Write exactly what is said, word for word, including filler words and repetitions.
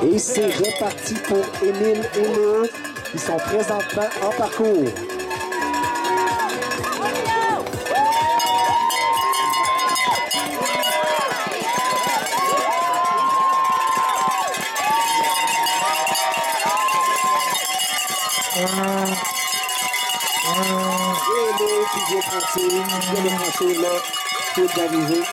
Et c'est reparti pour Émile et Léo qui sont présentement en parcours. Et Léo qui vient franchir, qui vient de franchir le fil d'arrivée.